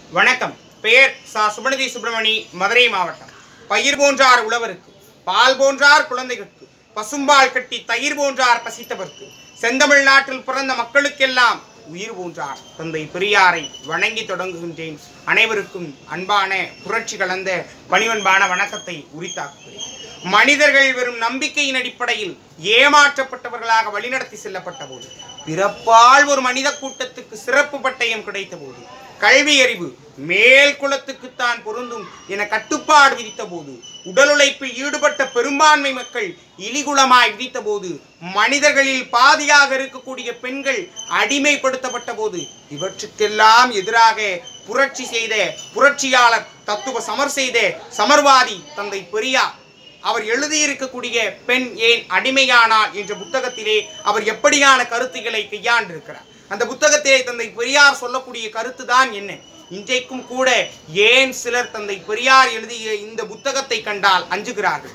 வணக்கம். பெயர் சா. சுபநிதி சுப்பிரமணி, மதுரை மாவட்டம். பயிர் போன்றார் உழவருக்கு, பால் போன்றார் குழந்தைகளுக்கு, பசும்பால் கட்டி தயிர் போன்றார் பசித்தவர்க்கு, செந்தமிழ்நாட்டில் பிறந்த மக்களுக்கெல்லாம் உயிர் போன்றார் தந்தை பெரியாரை வணங்கி தொடங்குகின்றேன். அனைவருக்கும் அன்பான புரட்சி கலந்த பணிவன்பான வணக்கத்தை உரித்தாக்குகிறேன். மனிதர்கள் வெறும் நம்பிக்கையின் அடிப்படையில் ஏமாற்றப்பட்டவர்களாக வழிநடத்தி செல்லப்பட்ட போது, பிறப்பால் ஒரு மனித கூட்டத்துக்கு சிறப்பு பட்டயம் கிடைத்த போது, கல்வி அறிவு மேல் குலத்துக்குத்தான் பொருந்தும் என கட்டுப்பாடு விதித்த போது, உடல் உழைப்பில் ஈடுபட்ட பெரும்பான்மை மக்கள் இலிகுலமாய் விதித்த போது, மனிதர்களில் பாதியாக இருக்கக்கூடிய பெண்கள் அடிமைப்படுத்தப்பட்ட போது, இவற்றுக்கெல்லாம் எதிராக புரட்சி செய்த புரட்சியாளர், தத்துவ சமர் செய்த சமர்வாதி தந்தை பெரியார். அவர் எழுதியிருக்கக்கூடிய பெண் ஏன் அடிமையானார் என்ற புத்தகத்திலே அவர் எப்படியான கருத்துக்களை கையாண்டிருக்கிறார். அந்த புத்தகத்திலே தந்தை பெரியார் சொல்லக்கூடிய கருத்து தான் என்ன? இன்றைக்கும் கூட ஏன் சிலர் தந்தை பெரியார் எழுதிய இந்த புத்தகத்தை கண்டால் அஞ்சுகிறார்கள்?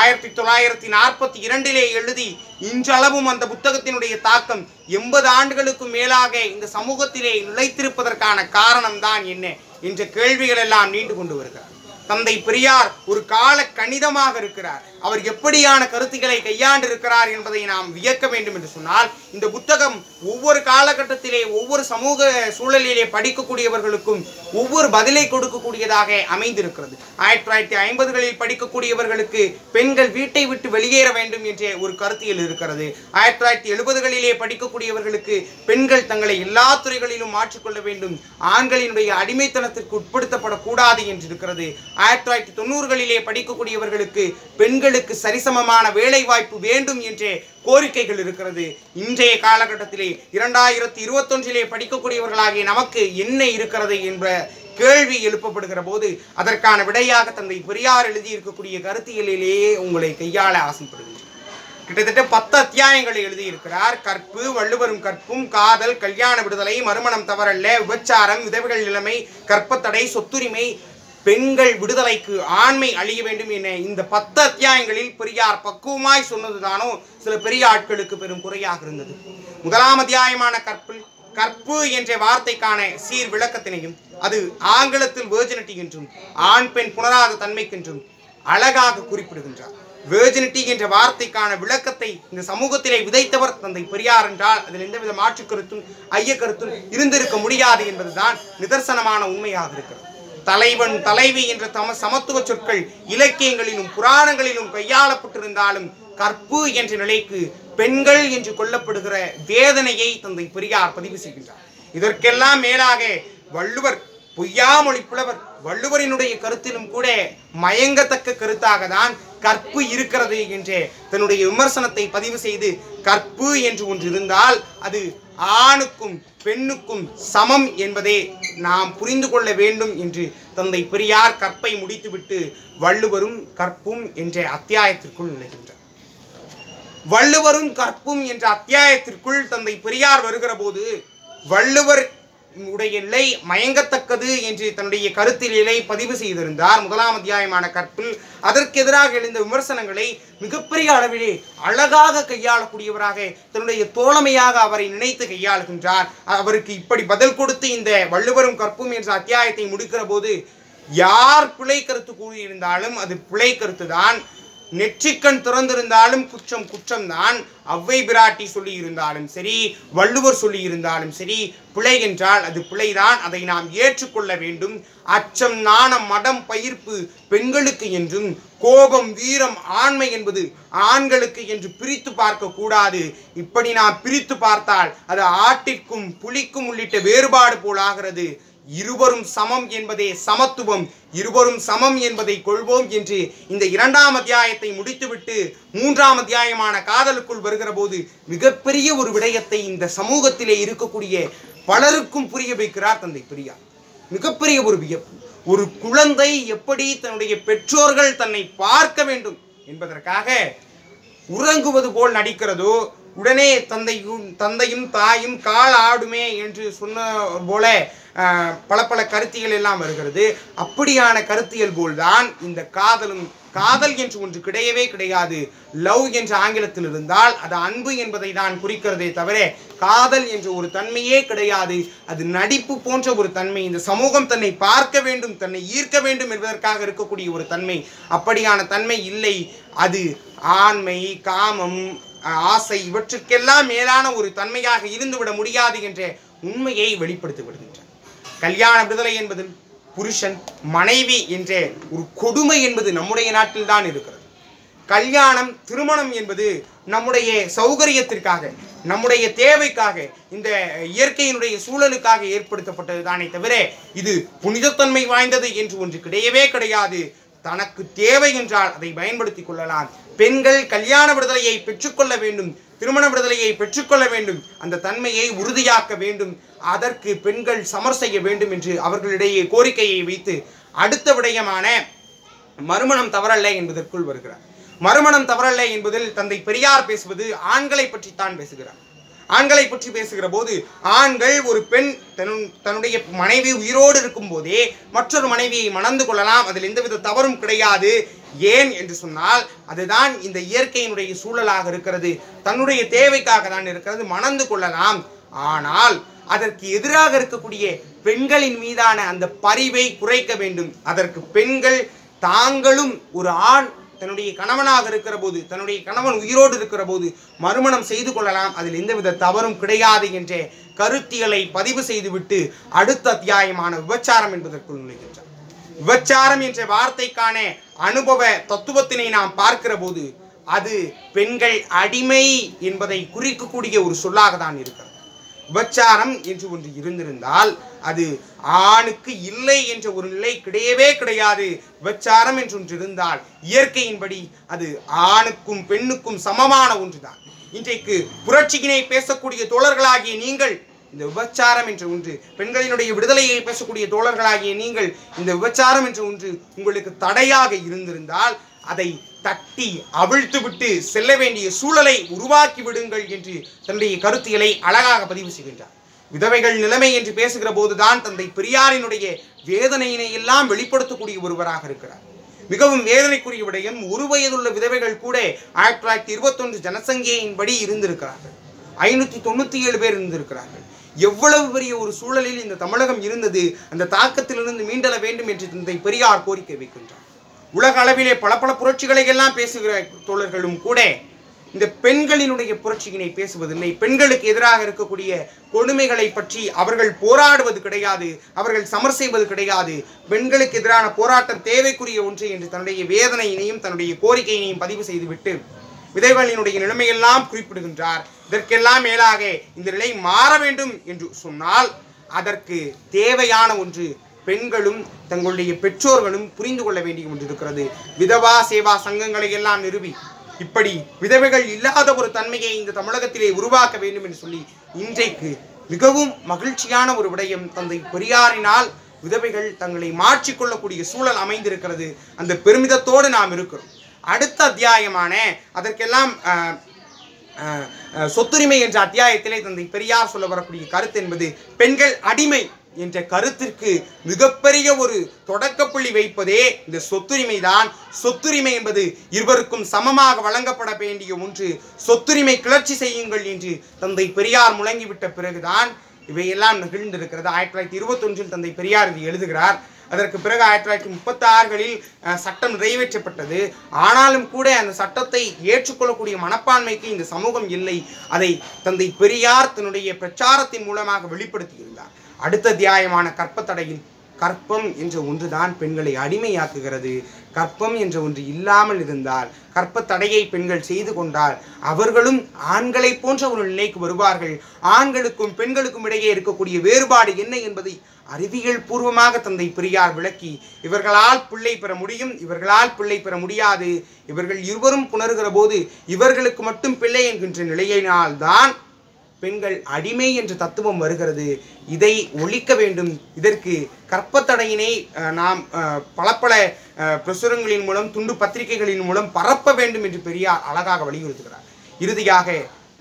1942 எழுதி இன்றளவும் அந்த புத்தகத்தினுடைய தாக்கம் 80 ஆண்டுகளுக்கு மேலாக இந்த சமூகத்திலே நிலைத்திருப்பதற்கான காரணம் தான் என்ன என்ற கேள்விகள் எல்லாம் நீண்டு கொண்டு வருகிறார். தந்தை பெரியார் ஒரு கால கணிதமாக இருக்கிறார். அவர் எப்படியான கருத்துக்களை கையாண்டிருக்கிறார் என்பதை நாம் வியக்க வேண்டும் என்று சொன்னால், இந்த புத்தகம் ஒவ்வொரு காலகட்டத்திலே ஒவ்வொரு சமூக சூழலிலே படிக்கக்கூடியவர்களுக்கும் ஒவ்வொரு பதிலை கொடுக்கக்கூடியதாக அமைந்திருக்கிறது. 1950களில் படிக்கக்கூடியவர்களுக்கு பெண்கள் வீட்டை விட்டு வெளியேற வேண்டும் என்ற ஒரு கருத்தியல் இருக்கிறது. 1970களிலே படிக்கக்கூடியவர்களுக்கு பெண்கள் தங்களை எல்லா துறைகளிலும் மாற்றிக்கொள்ள வேண்டும், ஆண்களினுடைய அடிமைத்தனத்திற்கு உட்படுத்தப்படக்கூடாது என்று இருக்கிறது. 1990களிலே படிக்கக்கூடியவர்களுக்கு பெண்களுக்கு சரிசமமான வேலை வாய்ப்பு வேண்டும் என்ற கோரிக்கைகள் இருக்கிறது. இன்றைய காலகட்டத்திலே 2021 படிக்கக்கூடியவர்களாகிய நமக்கு என்ன இருக்கிறது என்ற கேள்வி எழுப்பப்படுகிற போது, அதற்கான விடையாக தந்தை பெரியார் எழுதியிருக்கக்கூடிய கருத்தியலிலேயே உங்களை கையாள ஆசைப்படுகின்றனர். கிட்டத்தட்ட 10 அத்தியாயங்களை எழுதியிருக்கிறார். கற்பு, வள்ளுவரும் கற்பும், காதல், கல்யாண விடுதலை, மறுமணம் தவறல்ல, விபச்சாரம், விதவைகள் நிலைமை, கற்பத்தடை, சொத்துரிமை, பெண்கள் விடுதலைக்கு ஆண்மை அழிய வேண்டும் என இந்த 10 அத்தியாயங்களில் பெரியார் பக்குவமாய் சொன்னதுதானோ சில பெரிய ஆட்களுக்கு பெரும் குறையாக இருந்தது. முதலாம் அத்தியாயமான கற்பு என்ற வார்த்தைக்கான சீர் விளக்கத்தினையும், அது ஆங்கிலத்தில் வேர்ஜினிட்டி என்றும் ஆண் பெண் புணராத தன்மைக்கென்றும் அழகாக குறிப்பிடுகின்றார். வேர்ஜினிட்டி என்ற வார்த்தைக்கான விளக்கத்தை இந்த சமூகத்திலே விதைத்தவர் தந்தை பெரியார் என்றால் அதில் எந்தவித மாற்று கருத்தும் ஐய கருத்தும் இருந்திருக்க முடியாது என்பதுதான் நிதர்சனமான உண்மையாக இருக்கிறது. தலைவன் தலைவி என்ற சமத்துவ சொற்கள் இலக்கியங்களிலும் புராணங்களிலும் கையாளப்பட்டிருந்தாலும், கற்பு என்ற நிலைக்கு பெண்கள் என்று கொல்லப்படுகிற வேதனையை தந்தை பெரியார் பதிவு செய்கின்றார். இதற்கெல்லாம் மேலாக வள்ளுவர், பொய்யாமொழி புலவர், வள்ளுவரினுடைய கருத்திலும் கூட மயங்கத்தக்க கருத்தாக தான் கற்பு இருக்கிறது என்ற தன்னுடைய விமர்சனத்தை பதிவு செய்து, கற்பு என்று ஒன்று இருந்தால் அது ஆணுக்கும் பெண்ணுக்கும் சமம் என்பதை நாம் புரிந்து கொள்ள வேண்டும் என்று தந்தை பெரியார் கற்பை முடித்துவிட்டு வள்ளுவரும் கற்பும் என்ற அத்தியாயத்திற்குள் நுழைகின்றார். வள்ளுவரும் கற்பும் என்ற அத்தியாயத்திற்குள் தந்தை பெரியார் வருகிற போது, வள்ளுவர் உடைய நிலை மயங்கத்தக்கது என்று தன்னுடைய கருத்திலே பதிவு செய்திருந்தார். முதலாம் அத்தியாயமான கற்பில் அதற்கு எதிராக எழுந்த விமர்சனங்களை மிகப்பெரிய அளவிலே அழகாக கையாளக்கூடியவராக தன்னுடைய தோழமையாக அவரை நினைத்து கையாளுகின்றார். அவருக்கு இப்படி பதில் கொடுத்து இந்த வள்ளுவரும் கற்பும் என்ற அத்தியாயத்தை முடிக்கிற போது, யார் பிழை கருத்து கூறியிருந்தாலும் அது பிழை கருத்து தான், நெற்றிக்கண் திறந்திருந்தாலும் குற்றம் குற்றம்தான், அவ்வை பிராட்டி சொல்லி இருந்தாலும் சரி, வள்ளுவர் சொல்லி இருந்தாலும் சரி, பிழை என்றால் அது பிழைதான், அதை நாம் ஏற்றுக்கொள்ள வேண்டும். அச்சம், நாணம், மடம், பயிர்ப்பு பெண்களுக்கு என்றும், கோபம், வீரம், ஆண்மை என்பது ஆண்களுக்கு என்று பிரித்து பார்க்க கூடாது. இப்படி நாம் பிரித்து பார்த்தால் அது ஆட்டிற்கும் புலிக்கும் உள்ளிட்ட வேறுபாடு போலாகிறது. இருவரும் சமம் என்பதே சமத்துவம், இருவரும் சமம் என்பதை கொள்வோம் என்று இந்த 2ஆம் அத்தியாயத்தை முடித்துவிட்டு 3ஆம் அத்தியாயமான காதலுக்குள் வருகிற போது மிகப்பெரிய ஒரு விடயத்தை இந்த சமூகத்திலே இருக்கக்கூடிய பலருக்கும் புரிய வைக்கிறார் தந்தை பெரியார். மிகப்பெரிய ஒரு வியப்பு. ஒரு குழந்தை எப்படி தன்னுடைய பெற்றோர்கள் தன்னை பார்க்க வேண்டும் என்பதற்காக உறங்குவது போல் நடிக்கிறதோ, உடனே தந்தையும் தாயும் கால் ஆடுமே என்று சொன்ன போல பல பல கருத்தியல் எல்லாம் வருகிறது. அப்படியான கருத்தியல் போல்தான் இந்த காதல் என்று ஒன்று கிடையவே கிடையாது. லவ் என்ற ஆங்கிலத்தில் இருந்தால் அது அன்பு என்பதை தான் குறிக்கிறதே தவிர காதல் என்ற ஒரு தன்மையே கிடையாது. அது நடிப்பு போன்ற ஒரு தன்மை. இந்த சமூகம் தன்னை பார்க்க வேண்டும், தன்னை ஈர்க்க வேண்டும் என்பதற்காக இருக்கக்கூடிய ஒரு தன்மை. அப்படியான தன்மை இல்லை. அது ஆண்மை, காமம், ஆசை இவற்றுக்கெல்லாம் மேலான ஒரு தன்மையாக இருந்துவிட முடியாது என்ற உண்மையை வெளிப்படுத்தி விடுகின்றன. கல்யாண விடுதலை என்பது புருஷன் மனைவி என்ற ஒரு கொடுமை என்பது நம்முடைய நாட்டில் தான் இருக்கிறது. கல்யாணம், திருமணம் என்பது நம்முடைய சௌகரியத்திற்காக, நம்முடைய தேவைக்காக, இந்த இயற்கையினுடைய சூழலுக்காக ஏற்படுத்தப்பட்டது தானே தவிர இது புனிதத்தன்மை வாய்ந்தது என்று ஒன்று கிடையவே கிடையாது. தனக்கு தேவை என்றால் அதை பயன்படுத்திக் கொள்ளலாம். பெண்கள் கல்யாண விடுதலையை பெற்றுக்கொள்ள வேண்டும், திருமண விடுதலையை பெற்றுக்கொள்ள வேண்டும், அந்த தன்மையை உறுதியாக்க வேண்டும். அதற்கு பெண்கள் சமர் செய்ய வேண்டும் என்று அவர்களிடையே கோரிக்கையை வைத்து அடுத்த விடயமான மறுமணம் தவறல்ல என்பதற்குள் வருகிறார். மறுமணம் தவறல்ல என்பதில் தந்தை பெரியார் பேசுவது ஆண்களை பற்றித்தான் பேசுகிறார். ஆண்களை பற்றி பேசுகிற போது ஆண்கள் ஒரு பெண் தன்னுடைய மனைவி உயிரோடு இருக்கும் போதே மற்றொரு மனைவியை மணந்து கொள்ளலாம், அதில் எந்தவித தவறும் கிடையாது. ஏன் என்று சொன்னால் அதுதான் இந்த இயற்கையினுடைய சூழலாக இருக்கிறது, தன்னுடைய தேவைக்காக தான் இருக்கிறது, மணந்து கொள்ளலாம். ஆனால் அதற்கு எதிராக இருக்கக்கூடிய பெண்களின் மீதான அந்த பரிவை குறைக்க வேண்டும். அதற்கு பெண்கள் தாங்களும் ஒரு ஆண் தன்னுடைய கணவனாக இருக்கிற போது, தன்னுடைய கணவன் உயிரோடு இருக்கிற போது மறுமணம் செய்து கொள்ளலாம், அதில் எந்தவித தவறும் கிடையாது என்ற கருத்தியலை பதிவு செய்துவிட்டு அடுத்த அத்தியாயமான விபச்சாரம் என்பதற்குள் நுழைகின்றார். விபச்சாரம் என்ற வார்த்தைக்கான அனுபவ தத்துவத்தினை நாம் பார்க்கிற போது அது பெண்கள் அடிமை என்பதை குறிக்கக்கூடிய ஒரு சொல்லாக தான் இருக்கிறது. விபச்சாரம் என்று ஒன்று இருந்திருந்தால் அது ஆணுக்கு இல்லை என்ற ஒரு நிலை கிடையவே கிடையாது. விபச்சாரம் என்று ஒன்று இருந்தால் இயற்கையின்படி அது ஆணுக்கும் பெண்ணுக்கும் சமமான ஒன்றுதான். இன்றைக்கு புரட்சியினை பேசக்கூடிய தோழர்களாகிய நீங்கள் இந்த விபச்சாரம் என்ற ஒன்று, பெண்களினுடைய விடுதலையை பேசக்கூடிய தோழர்களாகிய நீங்கள் இந்த விபச்சாரம் என்ற ஒன்று உங்களுக்கு தடையாக இருந்திருந்தால் அதை தட்டி அவிழ்த்து விட்டு செல்ல வேண்டிய சூழலை உருவாக்கி விடுங்கள் என்று தன்னுடைய கருத்தியலை அழகாக பதிவு செய்கின்றார். விதவைகள் நிலைமை என்று பேசுகிற போதுதான் தந்தை பெரியாரினுடைய வேதனையினை எல்லாம் வெளிப்படுத்தக்கூடிய ஒருவராக இருக்கிறார். மிகவும் வேதனைக்குரிய விடயம், ஒரு வயதுள்ள விதவைகள் கூட 1921 ஜனசங்கியின்படி இருந்திருக்கிறார்கள். 597 பேர் இருந்திருக்கிறார்கள். எவ்வளவு பெரிய ஒரு சூழலில் இந்த தமிழகம் இருந்தது, அந்த தாக்கத்திலிருந்து மீண்டெழ வேண்டும் என்று தந்தை பெரியார் கோரிக்கை வைக்கின்றார். உலக அளவிலே பல பல புரட்சிகளை எல்லாம் பேசுகிற தோழர்களும் கூட இந்த பெண்களினுடைய புரட்சியினை பேசுவதில்லை. பெண்களுக்கு எதிராக இருக்கக்கூடிய கொடுமைகளை பற்றி அவர்கள் போராடுவது கிடையாது, அவர்கள் சமர் செய்வது கிடையாது. பெண்களுக்கு எதிரான போராட்டம் தேவைக்குரிய ஒன்று என்று தன்னுடைய வேதனையினையும் தன்னுடைய கோரிக்கையினையும் பதிவு செய்துவிட்டு விதவைகளினுடைய நிலைமையெல்லாம் குறிப்பிடுகின்றார். இதற்கெல்லாம் மேலாக இந்த நிலை மாற வேண்டும் என்று சொன்னால் அதற்கு தேவையான ஒன்று பெண்களும் தங்களுடைய பெற்றோர்களும் புரிந்து கொள்ள வேண்டிய ஒன்று இருக்கிறது. விதவா சேவா சங்கங்களை எல்லாம் நிறுவி இப்படி விதவைகள் இல்லாத ஒரு தன்மையை இந்த தமிழகத்திலே உருவாக்க வேண்டும் என்று சொல்லி இன்றைக்கு மிகவும் மகிழ்ச்சியான ஒரு விடயம், தந்தை பெரியாரினால் விதவைகள் தங்களை மாற்றிக்கொள்ளக்கூடிய சூழல் அமைந்திருக்கிறது. அந்த பெருமிதத்தோடு நாம் இருக்கிறோம். அடுத்த அத்தியாயமான அதற்கெல்லாம் சொத்துரிமை என்ற அத்தியாயத்திலே தந்தை பெரியார் சொல்ல வரக்கூடிய கருத்து என்பது பெண்கள் அடிமை என்ற கருத்திற்கு மிகப்பெரிய ஒரு தொடக்கப்புள்ளி வைப்பதே இந்த சொத்துரிமை தான். சொத்துரிமை என்பது இருவருக்கும் சமமாக வழங்கப்பட வேண்டிய ஒன்று. சொத்துரிமை கிளர்ச்சி செய்யுங்கள் என்று தந்தை பெரியார் முழங்கிவிட்ட பிறகுதான் இவையெல்லாம் நிகழ்ந்திருக்கிறது. 1921 தந்தை பெரியார் இது எழுதுகிறார். அதற்கு பிறகு 1936களில் சட்டம் நிறைவேற்றப்பட்டது. ஆனாலும் கூட அந்த சட்டத்தை ஏற்றுக்கொள்ளக்கூடிய மனப்பான்மைக்கு இந்த சமூகம் இல்லை. அதை தந்தை பெரியார் தன்னுடைய பிரச்சாரத்தின் மூலமாக வெளிப்படுத்தியிருந்தார். அடுத்த அத்தியாயமான கற்பத்தடையில் கற்பம் என்ற ஒன்றுதான் பெண்களை அடிமையாக்குகிறது. கற்பம் என்ற ஒன்று இல்லாமல் இருந்தால், கற்பத்தடையை பெண்கள் செய்து கொண்டால் அவர்களும் ஆண்களை போன்ற ஒரு நிலைக்கு வருவார்கள். ஆண்களுக்கும் பெண்களுக்கும் இடையே இருக்கக்கூடிய வேறுபாடு என்ன என்பதை அறிவியல் பூர்வமாக தந்தை பெரியார் விளக்கி இவர்களால் பிள்ளை பெற முடியும், இவர்களால் பிள்ளை பெற முடியாது, இவர்கள் இருவரும் புணர்கிற போது இவர்களுக்கு மட்டும் பிள்ளை என்கின்ற நிலையினால்தான் பெண்கள் அடிமை என்ற தத்துவம் வருகிறது. இதை ஒழிக்க வேண்டும். இதற்கு கற்பத்தடையினை நாம் பல பல பிரசுரங்களின் மூலம், துண்டு பத்திரிகைகளின் மூலம் பரப்ப வேண்டும் என்று பெரியார் அழகாக வலியுறுத்துகிறார். இறுதியாக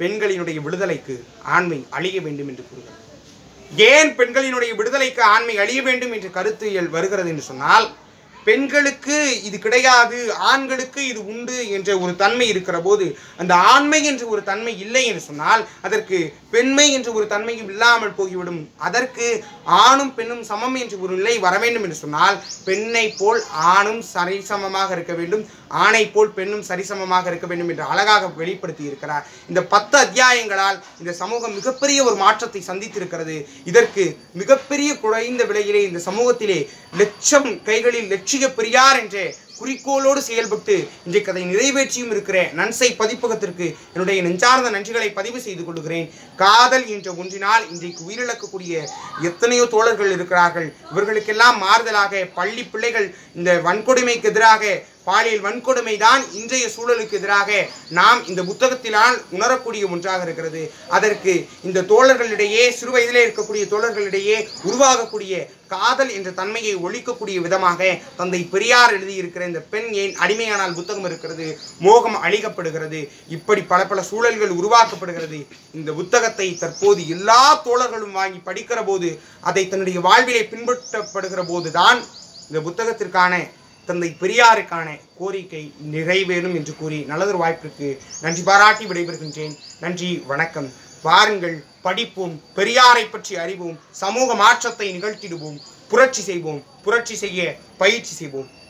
பெண்களினுடைய விடுதலைக்கு ஆண்மை அழிய வேண்டும் என்று கூறுகிறது. ஏன் பெண்களினுடைய விடுதலைக்கு ஆண்மை அழிய வேண்டும் என்று கருத்தியல் வருகிறது என்று சொன்னால், பெண்களுக்கு இது கிடையாது, ஆண்களுக்கு இது உண்டு என்ற ஒரு தன்மை இருக்கிற போது, அந்த ஆண்மை என்ற ஒரு தன்மை இல்லை என்று சொன்னால் அதற்கு பெண்மை என்ற ஒரு தன்மையும் இல்லாமல் போய்விடும். அதற்கு ஆணும் பெண்ணும் சமம் என்ற ஒரு நிலை வர வேண்டும் என்று சொன்னால், பெண்ணை போல் ஆணும் சரிசமமாக இருக்க வேண்டும், ஆணை போல் பெண்ணும் சரிசமமாக இருக்க வேண்டும் என்று அழகாக வெளிப்படுத்தி இருக்கிறார். இந்த 10 அத்தியாயங்களால் இந்த சமூகம் மிகப்பெரிய ஒரு மாற்றத்தை சந்தித்திருக்கிறது. இதற்கு மிகப்பெரிய குறைந்த விலையிலே இந்த சமூகத்திலே லட்சம் கைகளில் லட்சிய பெரியார் என்ற குறிக்கோளோடு செயல்பட்டு இன்றைக்கு அதை நிறைவேற்றியும் இருக்கிற நன்சை பதிப்பகத்திற்கு என்னுடைய நெஞ்சார்ந்த நன்றிகளை பதிவு செய்து கொள்கிறேன். காதல் என்ற ஒன்றினால் இன்றைக்கு உயிரிழக்கக்கூடிய எத்தனையோ தோழர்கள் இருக்கிறார்கள். இவர்களுக்கெல்லாம் மாறுதலாக பள்ளி பிள்ளைகள் இந்த வன்கொடுமைக்கு எதிராக, பாலியல் வன்கொடுமை தான் இன்றைய சூழலுக்கு எதிராக நாம் இந்த புத்தகத்தினால் உணரக்கூடிய ஒன்றாக இருக்கிறது. அதற்கு இந்த தோழர்களிடையே, சிறு வயதிலே இருக்கக்கூடிய தோழர்களிடையே உருவாகக்கூடிய காதல் என்ற தன்மையை ஒழிக்கக்கூடிய விதமாக தந்தை பெரியார் எழுதியிருக்கிற இந்த பெண் ஏன் அடிமையானால் புத்தகம் இருக்கிறது. மோகம் அழிக்கப்படுகிறது. இப்படி பல சூழல்கள் உருவாக்கப்படுகிறது. இந்த புத்தகத்தை தற்போது எல்லா தோழர்களும் வாங்கி படிக்கிற போது, அதை தன்னுடைய வாழ்விலே பின்பற்றப்படுகிற போதுதான் இந்த புத்தகத்திற்கான தந்தை பெரியாருக்கான கோரிக்கை நிறைவேறும் என்று கூறி நல்லதொரு வாய்ப்பிற்கு நன்றி பாராட்டி விடைபெறுகின்றேன். நன்றி, வணக்கம். வாருங்கள், படிப்போம், பெரியாரை பற்றி அறிவோம், சமூக மாற்றத்தை நிகழ்த்திடுவோம், புரட்சி செய்வோம், புரட்சி செய்ய பயிற்சி செய்வோம்.